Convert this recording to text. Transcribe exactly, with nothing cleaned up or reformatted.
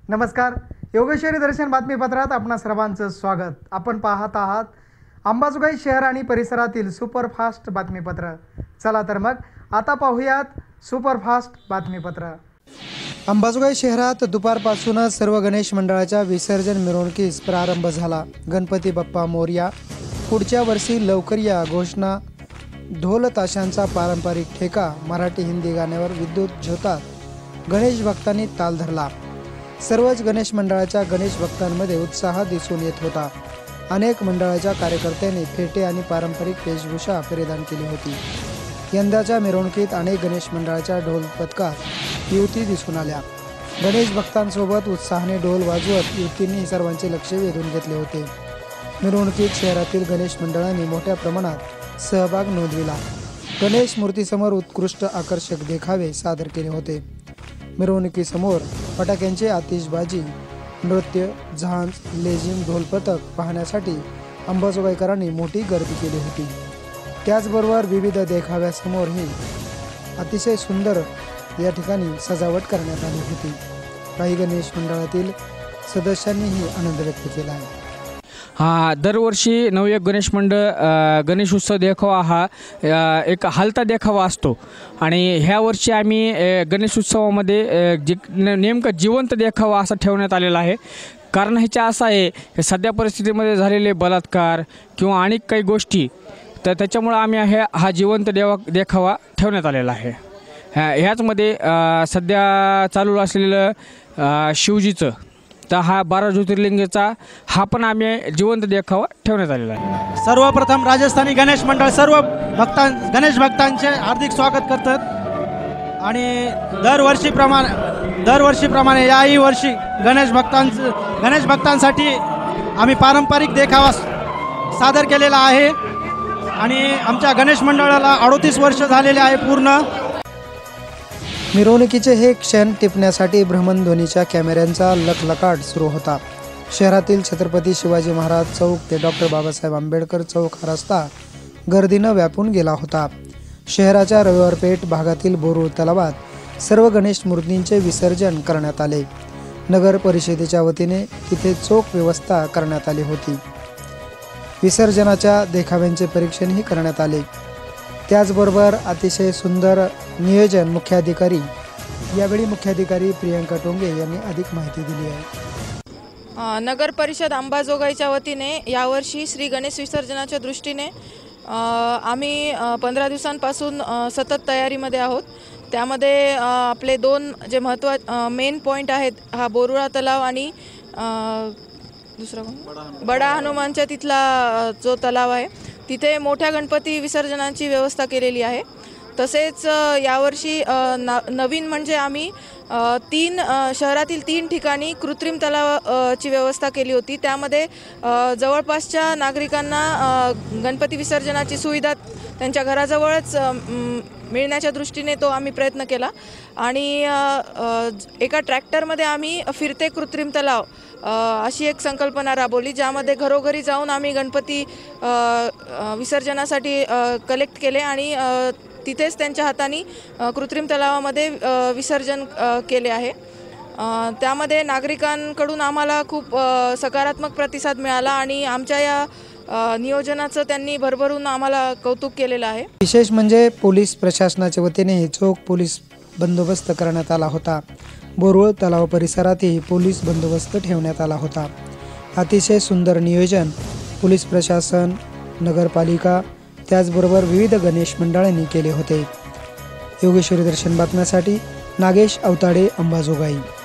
नमस्कार, योगेश्वरी दर्शन बातमीपत्रात आपणा सर्वांचं स्वागत। आपण पाहत आहात अंबाजोगाई शहर आणि परिसरातील सुपरफास्ट बातमीपत्र। चला तर मग आता पाहूयात सुपरफास्ट बातमीपत्र। अंबाजोगाई शहरात दुपारपासूनच सर्व गणेश मंडळाच्या विसर्जन मिरवणुकीस प्रारंभ झाला। गणपती बाप्पा मोरया, पुढच्या वर्षी लवकर या घोषणा, ढोल ताशांचा पारंपरिक ठेका, मराठी हिंदी गाण्यावर विद्युत झोतात गणेश भक्तांनी ताल धरला। सर्वच गणेश मंडळाच्या गणेश भक्तांमध्ये उत्साह दिसून येत होता। अनेक मंडळाच्या कार्यकर्त्यांनी फेटे आणि पारंपरिक वेशभूषा परिधान केली होती। यंदाच्या मिरवणुकीत अनेक गणेश मंडळाच्या ढोल पथकात युवती दिसून आल्या। गणेश भक्तांसोबत उत्साहाने ढोल वाजवत युवतींनी सर्वांचे लक्ष वेधून घेतले होते। मिरवणुकीत शहरातील गणेश मंडळांनी मोठ्या प्रमाणात सहभाग नोंदविला। गणेश मूर्तीसमोर उत्कृष्ट आकर्षक देखावे सादर केले होते। मिरवणुकीसमोर फटाक्यांची आतिषबाजी, नृत्य, झांज, लेझिम, ढोल पथक पाहण्यासाठी अंबाजोगाईकरांनी मोठी गर्दी केली होती। त्याचबरोबर विविध देखाव्यासमोरही अतिशय सुंदर या ठिकाणी सजावट करण्यात आली होती। काही गणेश मंडळातील सदस्यांनीही आनंद व्यक्त केला आहे। हा दरवर्षी नवयुग गणेश मंडळ गणेश उत्सव देखावा हा एक हलता देखावा असतो आणि ह्या वर्षी आम्ही गणेश उत्सवामध्ये जे नेमकं जिवंत देखावा असा ठेवण्यात आलेला आहे। कारण ह्याच्या असं आहे सध्या परिस्थितीमध्ये झालेले बलात्कार किंवा अनेक काही गोष्टी, तर त्याच्यामुळं आम्ही हे हा जिवंत देवा देखावा ठेवण्यात आलेला आहे। ह्याचमध्ये सध्या चालू असलेलं शिवजीचं तर हा बारा ज्योतिर्लिंगचा हा पण आम्ही जिवंत देखावा ठेवण्यात आलेला आहे। सर्वप्रथम राजस्थानी गणेश मंडळ सर्व भक्तां गणेश भक्तांचे हार्दिक स्वागत करतात आणि दरवर्षीप्रमाणे दरवर्षीप्रमाणे याही वर्षी गणेश भक्तांचं गणेश भक्तांसाठी आम्ही पारंपरिक देखावा सादर केलेला आहे आणि आमच्या गणेश मंडळाला अडतीस वर्ष झालेले आहे पूर्ण। मिरवणुकीचे हे क्षण टिपण्यासाठी भ्रमणध्वनीच्या कॅमेऱ्यांचा लखलखाट सुरू होता। शहरातील छत्रपती शिवाजी महाराज चौक ते डॉक्टर बाबासाहेब आंबेडकर चौक हा रस्ता गर्दीनं व्यापून गेला होता। शहराच्या रविवार पेठ भागातील बोरुळ तलावात सर्व गणेश मूर्तींचे विसर्जन करण्यात आले। नगर परिषदेच्या वतीने तिथे चोख व्यवस्था करण्यात आली होती। विसर्जनाच्या देखाव्यांचे परीक्षणही करण्यात आले। त्याचबरोबर अतिशय सुंदर नियोजन मुख्याधिकारी यावेळी मुख्याधिकारी प्रियंका टोंगे यांनी अधिक माहिती दिली आहे। नगर परिषद अंबाजोगाईच्या वतीने यावर्षी श्री गणेश विसर्जनाच्या दृष्टीने आम्ही पंधरा दिवसांपासून सतत तयारीमध्ये आहोत। त्यामध्ये आपले दोन जे महत्त्वाचे मेन पॉईंट आहेत हा बोरुळा तलाव आणि दुसरा बडा हनुमानच्या तिथला जो तलाव आहे तिथे मोठ्या गणपती विसर्जनाची व्यवस्था केलेली आहे। तसेच यावर्षी नवीन म्हणजे आम्ही तीन शहरातील तीन ठिकाणी कृत्रिम तलावाची व्यवस्था केली होती। त्यामध्ये जवळपासच्या नागरिकांना गणपती विसर्जनाची सुविधा त्यांच्या घराजवळच मिळण्याच्या दृष्टीने तो आम्ही प्रयत्न केला आणि एका ट्रॅक्टरमध्ये आम्ही फिरते कृत्रिम तलाव अशी एक संकल्पना राबवली, ज्यामध्ये घरोघरी जाऊन आम्ही गणपती विसर्जनासाठी कलेक्ट केले आणि तिथेच त्यांच्या हाताने कृत्रिम तलावामध्ये विसर्जन केले आहे। त्यामध्ये नागरिकांकडून आम्हाला खूप सकारात्मक प्रतिसाद मिळाला आणि आमच्या या नियोजनाचं त्यांनी भरभरून आम्हाला कौतुक केलेलं आहे। विशेष म्हणजे पोलीस प्रशासनाच्या वतीने चोख पोलीस बंदोबस्त करण्यात आला होता। बोरुळ तलाव परिसरातही पोलीस बंदोबस्त ठेवण्यात आला होता। अतिशय सुंदर नियोजन पोलीस प्रशासन, नगरपालिका त्याचबरोबर विविध गणेश मंडळांनी केले होते। योगेश्वरी दर्शन बातम्यासाठी नागेश अवताडे, अंबाजोगाई।